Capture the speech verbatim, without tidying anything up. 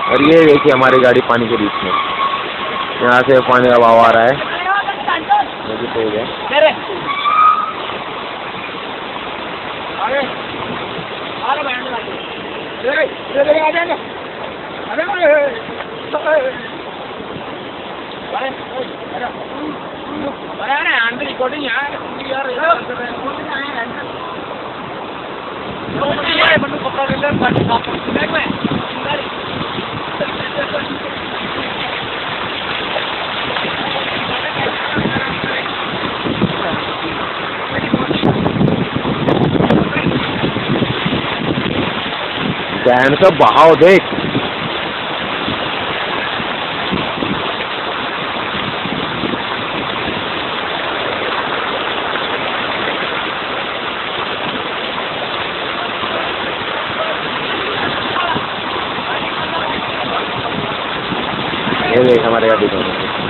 और ये देखिए हमारी गाड़ी पानी के बीच में, यहाँ से पानी का बहाव आ रहा है। तेज है। बहन का बहाव देख। ये देख हमारे गाड़ी को।